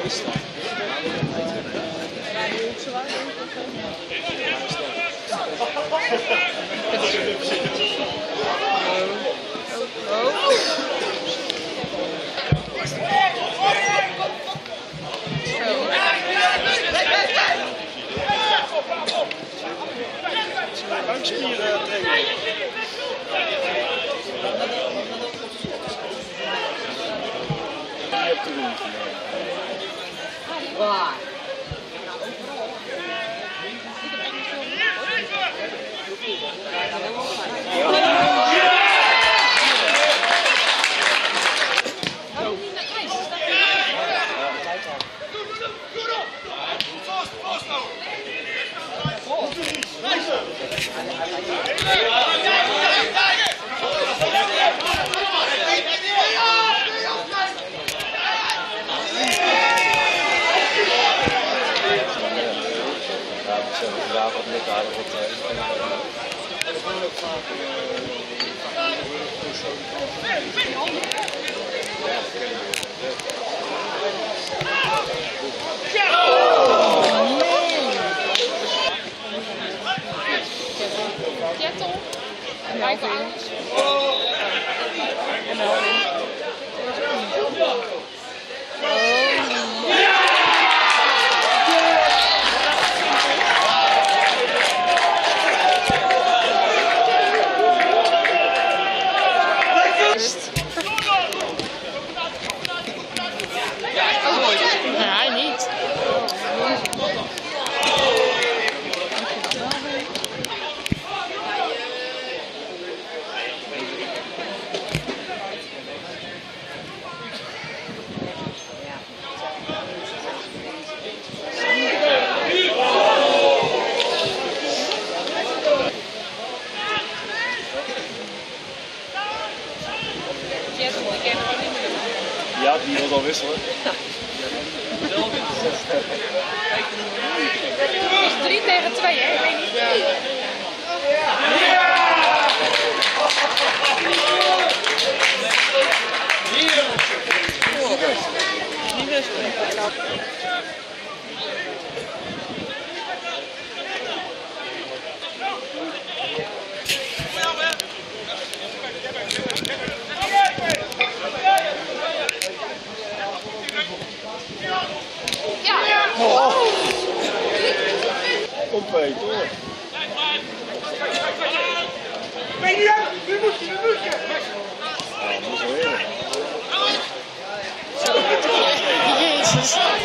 Waar? Vandaag wat net aardig wat Kettel. Michael Ouders. Nee, niet. Ja, die wil al wisselen. Het is 3 tegen 2, hè? Ik weet niet. Kom Peter. Nu moet je. Ja, dat is wel heerlijk. Jezus.